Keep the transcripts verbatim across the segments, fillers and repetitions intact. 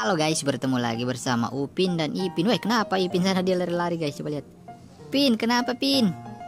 Halo guys, bertemu lagi bersama Upin dan Ipin. Weh, kenapa Ipin sana dia lari-lari guys? Coba lihat. Pin, kenapa Pin?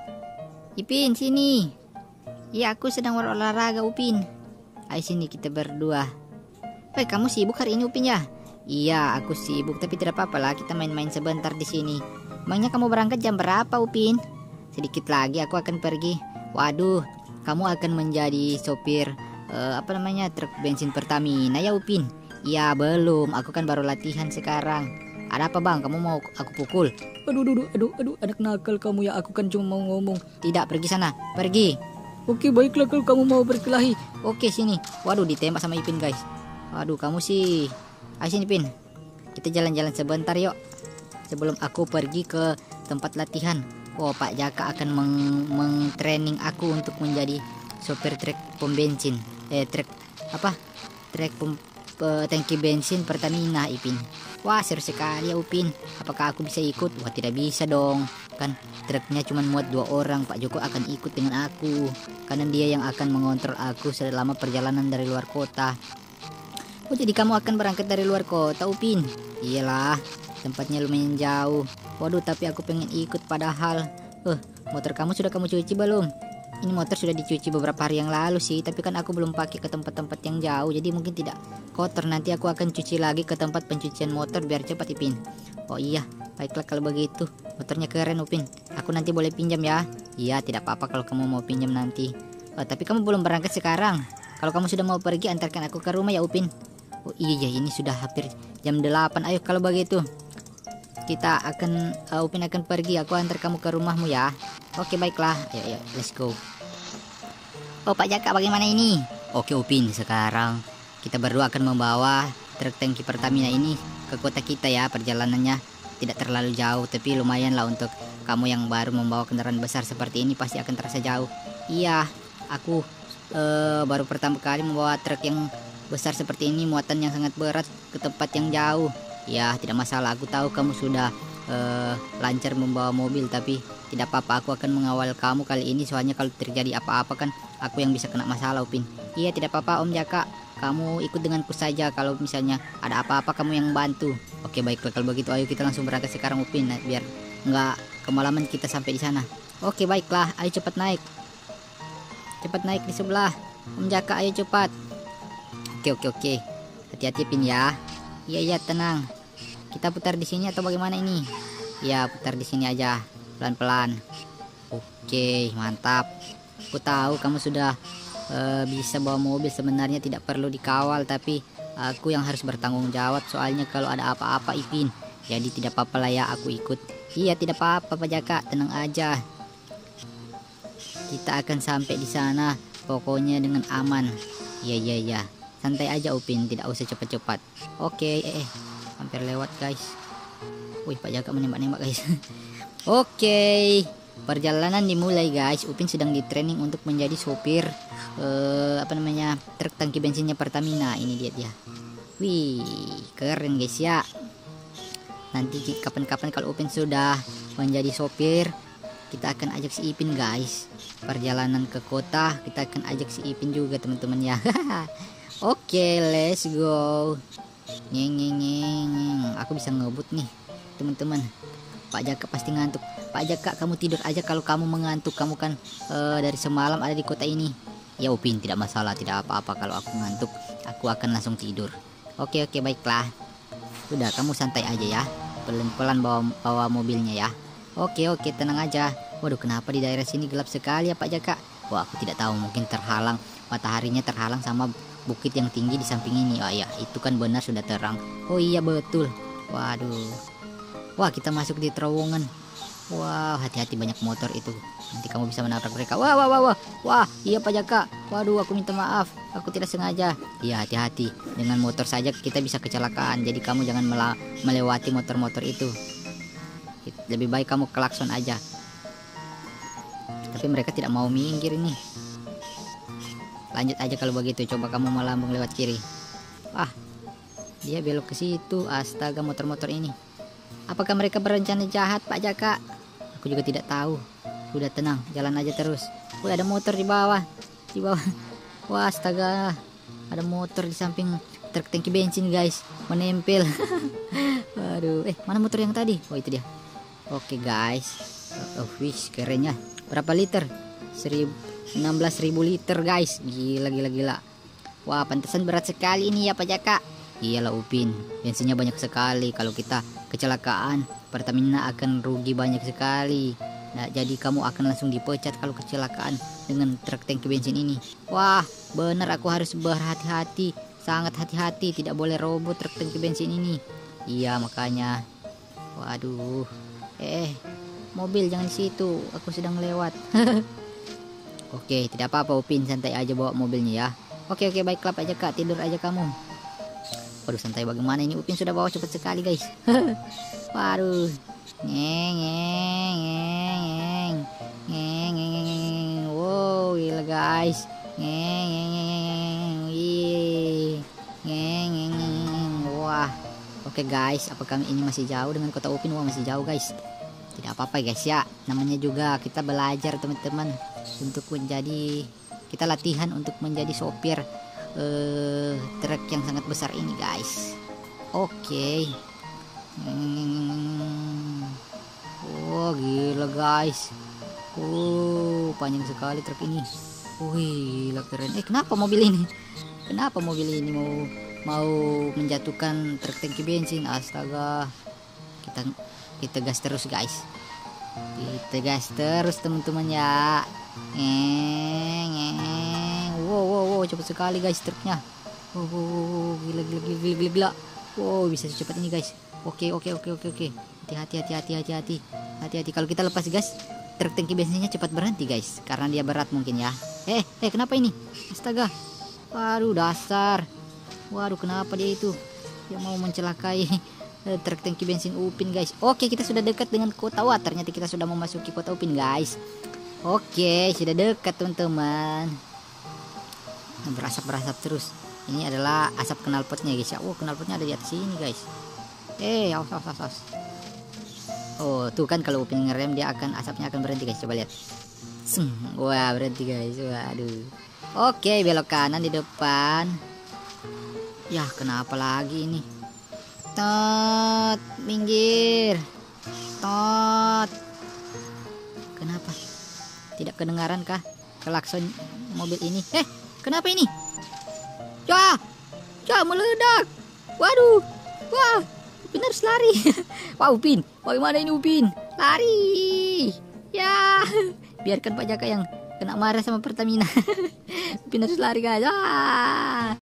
Ipin, sini. Ya, aku sedang berolahraga Upin. Ayo sini kita berdua. Weh, kamu sibuk hari ini Upin ya? Iya, aku sibuk, tapi tidak apa-apa lah, kita main-main sebentar di sini. Emangnya kamu berangkat jam berapa Upin? Sedikit lagi aku akan pergi. Waduh, kamu akan menjadi sopir uh, apa namanya truk bensin Pertamina ya Upin? Ya belum, aku kan baru latihan sekarang. Ada apa bang, kamu mau aku pukul? Aduh, aduh, aduh, aduh, anak nakal kamu ya, aku kan cuma mau ngomong. Tidak, pergi sana, pergi. Oke, baiklah kalau kamu mau berkelahi. Oke, sini. Waduh, ditembak sama Ipin guys. Waduh, kamu sih. Ayo sini Pin, kita jalan-jalan sebentar yuk, sebelum aku pergi ke tempat latihan. Oh, Pak Jaka akan meng-training aku untuk menjadi sopir truk pembensin. Eh, truk apa? Truk pem tangki bensin Pertamina Ipin. Wah, seru sekali ya Upin. Apakah aku bisa ikut? Wah, tidak bisa dong. Kan truknya cuma muat dua orang. Pak Joko akan ikut dengan aku, karena dia yang akan mengontrol aku selama perjalanan dari luar kota. Oh, jadi kamu akan berangkat dari luar kota Upin? Iyalah, tempatnya lumayan jauh. Waduh, tapi aku pengen ikut padahal. Eh, motor kamu sudah kamu cuci belum? Ini motor sudah dicuci beberapa hari yang lalu sih, tapi kan aku belum pakai ke tempat-tempat yang jauh, jadi mungkin tidak kotor. Nanti aku akan cuci lagi ke tempat pencucian motor biar cepat Ipin. Oh iya, baiklah kalau begitu. Motornya keren Upin. Aku nanti boleh pinjam ya? Iya, tidak apa-apa kalau kamu mau pinjam nanti. Oh, tapi kamu belum berangkat sekarang. Kalau kamu sudah mau pergi, antarkan aku ke rumah ya Upin. Oh iya, ini sudah hampir jam delapan. Ayo kalau begitu kita akan uh, Upin akan pergi, aku antar kamu ke rumahmu ya. Oke, baiklah. Ayo, ayo, let's go. Oh, Pak Jaka, bagaimana ini? Oke Upin, sekarang kita berdua akan membawa truk tangki Pertamina ini ke kota kita ya. Perjalanannya tidak terlalu jauh, tapi lumayan lah untuk kamu yang baru membawa kendaraan besar seperti ini, pasti akan terasa jauh. Iya, aku uh, baru pertama kali membawa truk yang besar seperti ini, muatan yang sangat berat ke tempat yang jauh. Ya, tidak masalah, aku tahu kamu sudah uh, lancar membawa mobil, tapi tidak apa-apa, aku akan mengawal kamu kali ini. Soalnya kalau terjadi apa-apa kan aku yang bisa kena masalah Upin. Iya, tidak apa-apa Om Jaka, kamu ikut denganku saja. Kalau misalnya ada apa-apa kamu yang bantu. Oke, baiklah kalau begitu, ayo kita langsung berangkat sekarang Upin, nah, biar nggak kemalaman kita sampai di sana. Oke, baiklah, ayo cepat naik. Cepat naik di sebelah Om Jaka, ayo cepat. Oke, oke, oke. Hati-hati Pin ya. Iya, iya, tenang. Kita putar di sini atau bagaimana ini? Ya, putar di sini aja, pelan-pelan. Oke, mantap. Aku tahu kamu sudah uh, bisa bawa mobil, sebenarnya tidak perlu dikawal, tapi aku yang harus bertanggung jawab soalnya kalau ada apa-apa Ipin. Jadi tidak apa-apa lah ya, aku ikut. Iya, tidak apa-apa Pak Jaka, tenang aja. Kita akan sampai di sana pokoknya dengan aman. Iya, iya, iya. Santai aja Upin, tidak usah cepat-cepat. Oke, eh, eh hampir lewat guys. Wih, Pak Jaka menembak-nembak guys. Oke, perjalanan dimulai guys. Upin sedang di training untuk menjadi sopir uh, apa namanya truk tangki bensinnya Pertamina. Ini dia dia. Wih, keren guys ya. Nanti kapan-kapan kalau Upin sudah menjadi sopir, kita akan ajak si Ipin guys. Perjalanan ke kota kita akan ajak si Ipin juga teman-teman ya. Oke, let's go. Nyeng, nyeng, nyeng. Aku bisa ngebut nih teman-teman. Pak Jaka pasti ngantuk. Pak Jaka, kamu tidur aja kalau kamu mengantuk. Kamu kan uh, dari semalam ada di kota ini. Ya Upin, tidak masalah, tidak apa-apa kalau aku ngantuk. Aku akan langsung tidur. Oke, oke, baiklah. Sudah, kamu santai aja ya. Pelan-pelan bawa, bawa mobilnya ya. Oke, oke, tenang aja. Waduh, kenapa di daerah sini gelap sekali ya Pak Jaka? Wah, aku tidak tahu, mungkin terhalang, mataharinya terhalang sama bukit yang tinggi di samping ini. Oh iya, itu kan benar sudah terang. Oh iya, betul. Waduh. Wah, kita masuk di terowongan. Wah, hati-hati, banyak motor itu. Nanti kamu bisa menabrak mereka. Wah, wah, wah, wah. Wah, iya Pak Jaka. Waduh, aku minta maaf. Aku tidak sengaja. Iya, hati-hati. Dengan motor saja kita bisa kecelakaan. Jadi kamu jangan melewati motor-motor itu. Lebih baik kamu klakson aja. Tapi mereka tidak mau minggir ini. Lanjut aja kalau begitu. Coba kamu melambung lewat kiri. Wah, dia belok ke situ. Astaga, motor-motor ini. Apakah mereka berencana jahat Pak Jaka? Aku juga tidak tahu. Udah tenang, jalan aja terus. Wih, ada motor di bawah. Di bawah. Wah, astaga. Ada motor di samping truk tangki bensin guys, menempel. Waduh, eh mana motor yang tadi? Oh itu dia. Oke guys, oh wish kerennya. Berapa liter? Seribu enam belas ribu liter guys, gila gila gila. Wah pantesan berat sekali ini ya Pak Jaka. Iyalah Upin, bensinnya banyak sekali. Kalau kita kecelakaan, Pertamina akan rugi banyak sekali. Nah, jadi kamu akan langsung dipecat kalau kecelakaan dengan truk tangki bensin ini. Wah, bener aku harus berhati-hati, sangat hati-hati, tidak boleh robot truk tangki bensin ini. Iya makanya. Waduh, eh mobil jangan di situ, aku sedang lewat. Oke, tidak apa-apa Upin, santai aja bawa mobilnya ya. Oke oke baiklah Pak Jaka, tidur aja kamu. Waduh santai bagaimana ini, Upin sudah bawa cepat sekali guys. Waduh. Ngeng ngeng ngeng ngeng ngeng. Wow, gila guys. Ngeng ngeng ngeng. Ngeng ngeng ngeng. Wah. Oke guys, apakah ini masih jauh dengan kota Upin? Wah, masih jauh guys. Tidak apa-apa guys ya. Namanya juga kita belajar teman-teman untuk menjadi, kita latihan untuk menjadi sopir Uh, truk yang sangat besar ini guys. Oke okay. hmm. Oh gila guys. Oh panjang sekali truk ini. Wih gila keren. Eh kenapa mobil ini? Kenapa mobil ini mau mau menjatuhkan truk tangki bensin? Astaga. Kita kita gas terus guys. Kita gas terus teman-teman ya. Ngeng ngeng. Wow, wow, wow, cepat sekali guys truknya. Wow, wow, wow, gila, gila, gila, gila, gila, gila. Wow, bisa secepat ini guys. Oke, oke, oke, oke, oke. Hati-hati, hati-hati, hati-hati, hati-hati. Kalau kita lepas gas, truk tangki bensinnya cepat berhenti guys, karena dia berat mungkin ya. Eh, eh, kenapa ini? Astaga. Waduh, dasar. Waduh, kenapa dia itu? Dia mau mencelakai truk tangki bensin Upin guys. Oke, kita sudah dekat dengan kota. Wah, ternyata kita sudah memasuki kota Upin guys. Oke, sudah dekat teman-teman. Berasap-berasap terus. Ini adalah asap knalpotnya guys ya. Oh knalpotnya ada di atas sini guys. Eh awas awas awas. Oh tuh kan kalau Upin ngerem dia akan, asapnya akan berhenti guys. Coba lihat. Seng. Wah berhenti guys. Waduh. Oke belok kanan di depan. Ya kenapa lagi ini? Tot minggir. Tot. Kenapa? Tidak kedengaran kah klakson mobil ini? Eh kenapa ini? Ya, ya meledak. Waduh, wah, Upin harus lari. Wah Upin, bagaimana ini Upin? Lari. Ya, biarkan Pak Jaka yang kena marah sama Pertamina. Upin harus lari guys. Ah.